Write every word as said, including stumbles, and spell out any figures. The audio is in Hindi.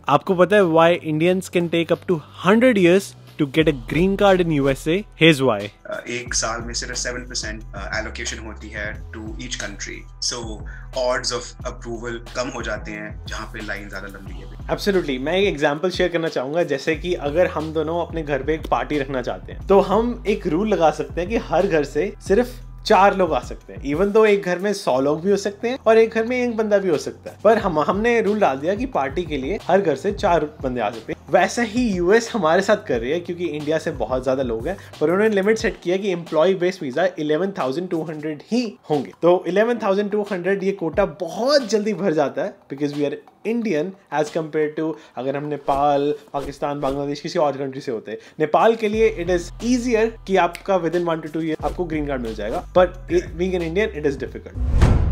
आपको पता है why Indians can take up to one hundred years to get a green card in U S A? Here's why. Uh, एक साल में सिर्फ seven percent allocation होती है to each country. So odds of approval कम हो जाते हैं जहाँ पे लाइन ज़्यादा लंबी है. Absolutely. मैं एक एग्जांपल शेयर करना चाहूँगा, जैसे कि अगर हम दोनों अपने घर पे एक पार्टी रखना चाहते हैं तो हम एक रूल लगा सकते हैं कि हर घर से सिर्फ चार लोग आ सकते हैं। इवन तो एक घर में सौ लोग भी हो सकते हैं और एक घर में एक बंदा भी हो सकता है, पर हम हमने रूल डाल दिया कि पार्टी के लिए हर घर से चार बंदे आ सकते हैं। वैसा ही यूएस हमारे साथ कर रही है, क्योंकि इंडिया से बहुत ज्यादा लोग हैं, पर उन्होंने लिमिट सेट किया कि employ based visa eleven thousand two hundred ही होंगे। तो इलेवन थाउजेंड टू हंड्रेड ये कोटा बहुत जल्दी भर जाता है, because we are Indian as compare to अगर हम नेपाल, पाकिस्तान, बांग्लादेश किसी और कंट्री से होते हैं। नेपाल के लिए इट इज ईजियर कि आपका within one to two year आपको ग्रीन कार्ड मिल जाएगा, but being an Indian it is difficult.